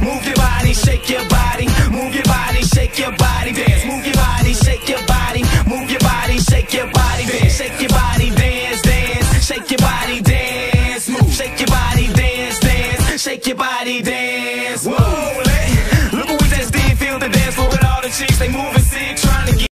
Move your body, shake your body. Move your body, shake your body, dance. Move your body, shake your body. Move your body, shake your body, dance. Shake your body, dance, dance. Shake your body, dance. Move, shake your body, dance, dance. Shake your body, dance. Whoa, look what we just did. Feel the dance floor with all the chicks. They move.